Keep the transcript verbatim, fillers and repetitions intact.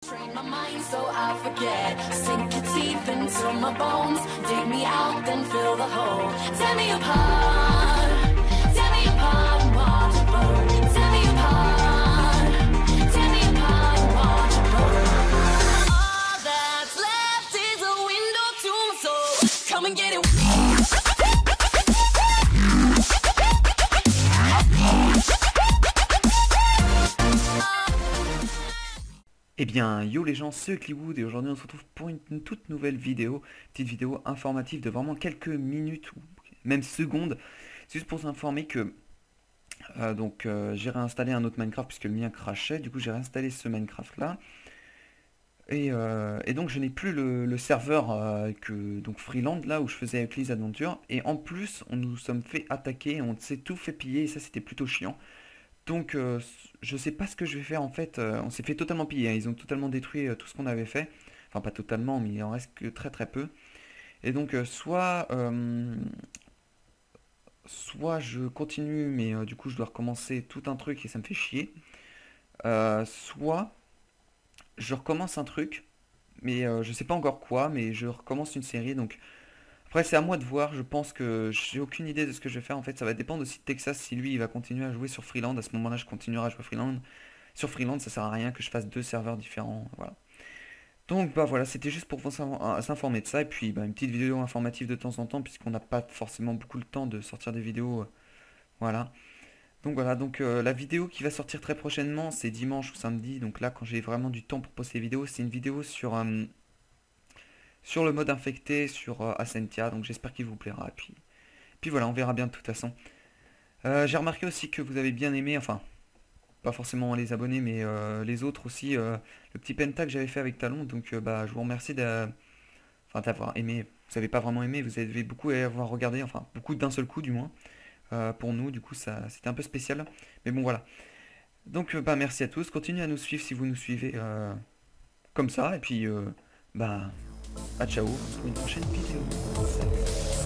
Train my mind so I forget. Sink your teeth into my bones. Dig me out, then fill the hole. Tear me apart. Tear me apart and watch it burn. Tear me apart. Tear me apart and watch it burn. All that's left is a window to my soul. Come and get it. Eh bien, yo les gens, c'est Cliwood et aujourd'hui on se retrouve pour une, une toute nouvelle vidéo, petite vidéo informative de vraiment quelques minutes ou même secondes. C'est juste pour vous informer que euh, donc euh, j'ai réinstallé un autre Minecraft puisque le mien crashait, du coup j'ai réinstallé ce Minecraft là. Et, euh, et donc je n'ai plus le, le serveur euh, que donc Freeland là où je faisais avec les aventures. Et en plus on nous sommes fait attaquer, on s'est tout fait piller et ça c'était plutôt chiant. Donc euh, je sais pas ce que je vais faire en fait, euh, on s'est fait totalement piller, hein. Ils ont totalement détruit euh, tout ce qu'on avait fait, enfin pas totalement mais il en reste que très très peu. Et donc euh, soit euh, soit je continue mais euh, du coup je dois recommencer tout un truc et ça me fait chier. Euh, soit je recommence un truc mais euh, je sais pas encore quoi, mais je recommence une série. Donc après c'est à moi de voir, je pense que j'ai aucune idée de ce que je vais faire en fait, ça va dépendre aussi de Texas si lui il va continuer à jouer sur Freeland, à ce moment là je continuerai à jouer Freeland. Sur Freeland ça sert à rien que je fasse deux serveurs différents, voilà. Donc bah voilà, c'était juste pour vous s'informer de ça, et puis bah, une petite vidéo informative de temps en temps, puisqu'on n'a pas forcément beaucoup le temps de sortir des vidéos, euh, voilà. Donc voilà, donc euh, la vidéo qui va sortir très prochainement, c'est dimanche ou samedi, donc là quand j'ai vraiment du temps pour poster les vidéos, c'est une vidéo sur... euh, sur le mode infecté sur euh, Ascentia, donc j'espère qu'il vous plaira. Et puis, puis voilà, on verra bien de toute façon. Euh, j'ai remarqué aussi que vous avez bien aimé, enfin, pas forcément les abonnés, mais euh, les autres aussi, euh, le petit penta que j'avais fait avec Talon. Donc euh, bah, je vous remercie d'a- enfin, d'avoir aimé. Vous avez pas vraiment aimé, vous avez beaucoup à avoir regardé, enfin, beaucoup d'un seul coup du moins. Euh, pour nous, du coup, ça c'était un peu spécial. Mais bon, voilà. Donc, euh, bah, merci à tous. Continuez à nous suivre si vous nous suivez euh, comme ça. Et puis, euh, bah... ah ciao, pour une prochaine vidéo. Salut.